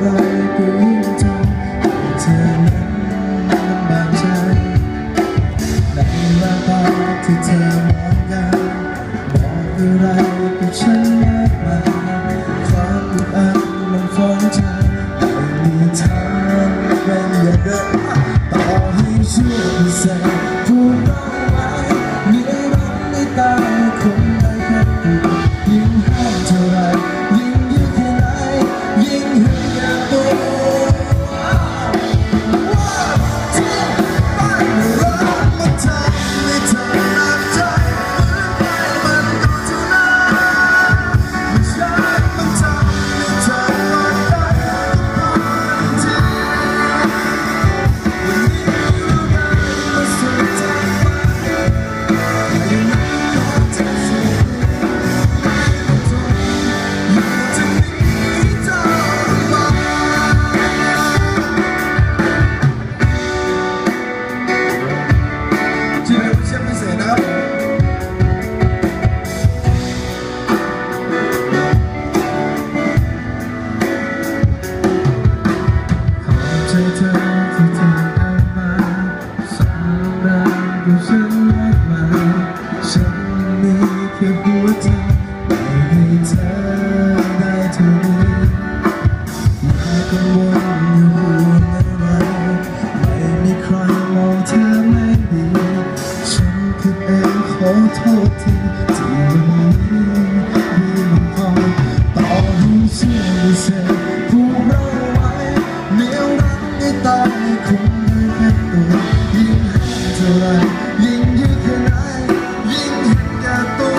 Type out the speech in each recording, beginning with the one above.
อะไรก็ยิ่งทำให้เธอนั้นลำบากใจในแววตาที่เธอมองกันบอกอะไรกับฉันมากมายความอึดอัดมันฟ้องใจไม่มีทางเป็นอย่างเดิมต่อให้ช่วยพิเศษพูดเอาไว้เหนี่ยวรั้งในตาคนใดแค่ตัวยิ่งห้ามเท่าไรยิ่งยืดแค่ไหนยิ่งเห็นแก่ตัวที่ไม่รักมันทำให้เธอหนักใจเหมือนไปมันก็เท่านั้นไม่ใช่มันทำให้เธอหวั่นใจก็พอทีวันนี้เราได้มาสู่ทางฝันแต่ยังไม่ขอเธอเสียไม่ต้องทนอยู่ที่นี่เท่าไรที่เป็นผู้เชี่ยวพิเศษนะครับขอบใจเธอที่เธอเอามาสร้างรางกับฉันมากมายฉันมีแค่หัวใจไม่ให้เธอได้เท่านี้อย่ากังวลอย่าห่วงอะไรไม่มีใครมองเธอไม่ดีฉันผิดเองขอโทษทีที่วันนี้มีมันพอต่อให้เชื่อไม่เสร็จผูกเราไว้เหนี่ยวรั้งให้ตายคงได้แค่ตัวยิ่งให้เท่าไรยิ่งยืดแค่ไหนยิ่งเห็นแก่ตัว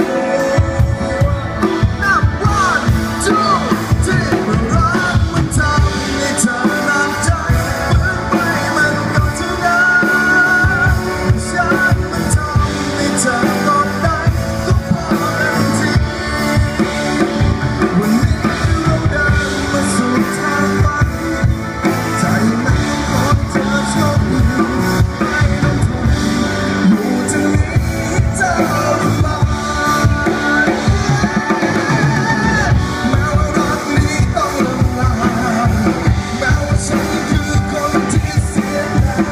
นับวันจูที่มันรักมันทำให้เธอหนักใจเหมือนไปมันก็เท่านั้นฉันมันทำให้เธอกอดได้ก็พอแล้วทีวันนี้เราเดินมาสู่ทางฝันใจไม่ขอเธอโชคดีไม่ต้องทนอยู่ที่นี้เท่าไรแม้ว่ารักนี้ต้องลาแม้ว่าฉันคือคนที่เสียดาย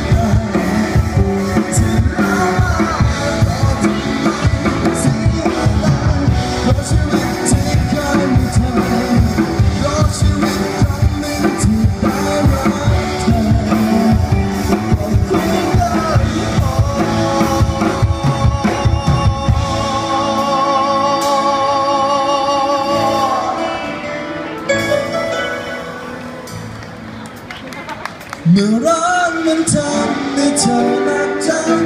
ที่เราต่อทำไมเสียดายเพราะชีวิตที่เคยมีเธอเพราะชีวิตครั้งหนึ่งที่ได้รักเธอก็คงได้พอเมื่อรักมันทำให้เธอหนักใจ